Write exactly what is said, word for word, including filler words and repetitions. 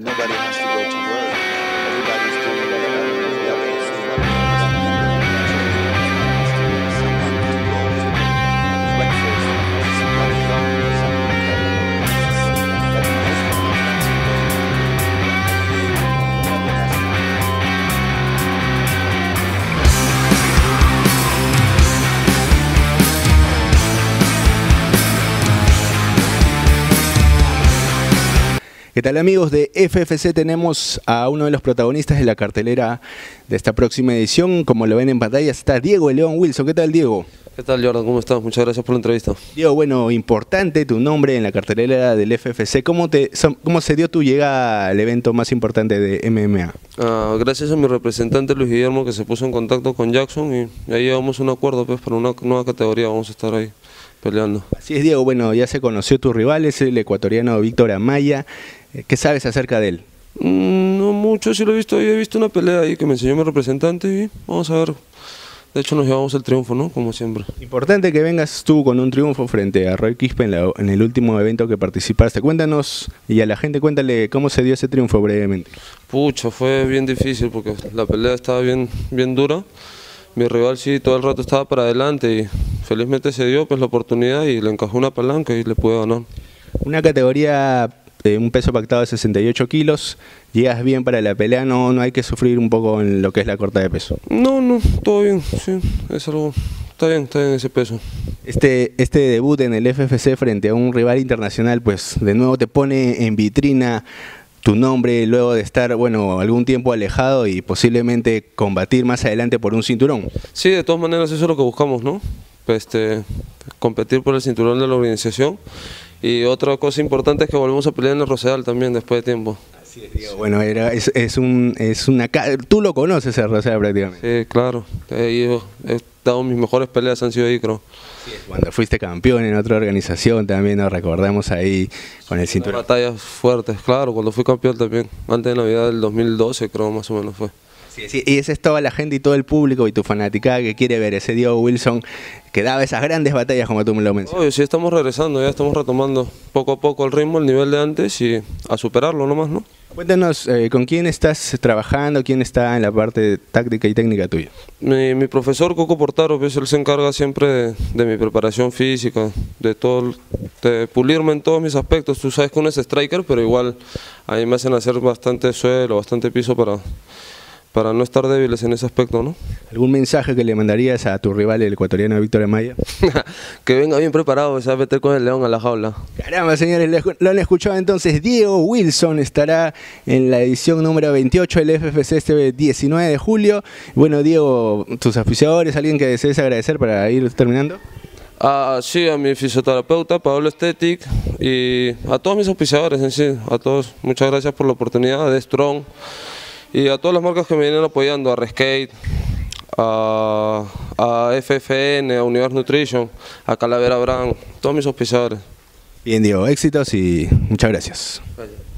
nobody has to go to work. Everybody's doing whatever. So what someone to go to breakfast, somebody home, ¿Qué tal, amigos de F F C? Tenemos a uno de los protagonistas de la cartelera de esta próxima edición. Como lo ven en pantalla, está Diego el León Wilson. ¿Qué tal, Diego? ¿Qué tal, Jordan? ¿Cómo estás? Muchas gracias por la entrevista. Diego, bueno, importante tu nombre en la cartelera del F F C. ¿Cómo, te, cómo se dio tu llegada al evento más importante de M M A? Ah, gracias a mi representante Luis Guillermo, que se puso en contacto con Jackson y ahí llevamos un acuerdo pues, para una nueva categoría. Vamos a estar ahí peleando. Así es, Diego. Bueno, ya se conoció tu rival, es el ecuatoriano Víctor Amaya. ¿Qué sabes acerca de él? Mm, no mucho, sí lo he visto. He visto una pelea ahí que me enseñó mi representante y vamos a ver. De hecho nos llevamos el triunfo, ¿no? Como siempre. Importante que vengas tú con un triunfo frente a Roy Quispe en, la, en el último evento que participaste. Cuéntanos, y a la gente cuéntale cómo se dio ese triunfo brevemente. Pucha, fue bien difícil porque la pelea estaba bien, bien dura. Mi rival sí todo el rato estaba para adelante y felizmente se dio pues la oportunidad y le encajó una palanca y le pude ganar. Una categoría de un peso pactado de sesenta y ocho kilos, llegas bien para la pelea, no, no hay que sufrir un poco en lo que es la corta de peso. No, no, todo bien, sí, es algo, está bien, está bien ese peso. Este, este debut en el F F C frente a un rival internacional, pues de nuevo te pone en vitrina tu nombre luego de estar, bueno, algún tiempo alejado y posiblemente combatir más adelante por un cinturón. Sí, de todas maneras eso es lo que buscamos, ¿no? Este, competir por el cinturón de la organización. Y otra cosa importante es que volvemos a pelear en el Rosedal también después de tiempo. Así es, Diego. Bueno, era, es, es, un, es una... Tú lo conoces el Rosedal prácticamente. Sí, claro. He, ido, he dado mis mejores peleas, han sido ahí, creo. Sí, cuando fuiste campeón en otra organización también nos recordamos ahí con el cinturón. Batallas fuertes, claro, cuando fui campeón también. Antes de Navidad del dos mil doce creo más o menos fue. Sí, sí, y esa es toda la gente y todo el público y tu fanaticada que quiere ver ese Diego Wilson que daba esas grandes batallas como tú me lo mencionas. Oye, sí, estamos regresando, ya estamos retomando poco a poco el ritmo, el nivel de antes y a superarlo nomás, ¿no? Cuéntanos, eh, ¿con quién estás trabajando? ¿Quién está en la parte táctica y técnica tuya? Mi, mi profesor Coco Portaro, pues él se encarga siempre de, de mi preparación física, de todo, de pulirme en todos mis aspectos. Tú sabes que uno es striker, pero igual a mí me hacen hacer bastante suelo, bastante piso para... para no estar débiles en ese aspecto, ¿no? ¿Algún mensaje que le mandarías a tu rival, el ecuatoriano Víctor Amaya? Que venga bien preparado, se va a meter con el león a la jaula. Caramba, señores, lo han escuchado entonces. Diego Wilson estará en la edición número veintiocho del F F C este diecinueve de julio. Bueno, Diego, tus aficionadores, ¿alguien que desees agradecer para ir terminando? Ah, sí, a mi fisioterapeuta, Pablo Estetic, y a todos mis auspiciadores en sí, a todos, muchas gracias por la oportunidad, de Strong. Y a todas las marcas que me vienen apoyando, a Rescate, a, a F F N, a Universe Nutrition, a Calavera Brand, todos mis auspiciadores. Bien, Diego, éxitos y muchas gracias. Gracias.